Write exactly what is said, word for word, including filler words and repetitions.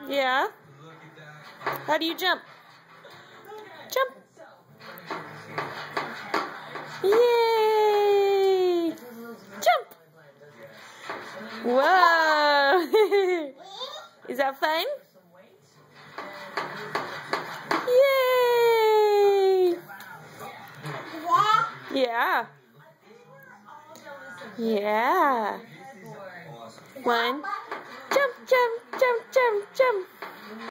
Yeah? How do you jump? Jump! Yay! Jump! Whoa! Is that fun? Yay! Yeah. Yeah. One. Jump, jump, jump, jump, jump.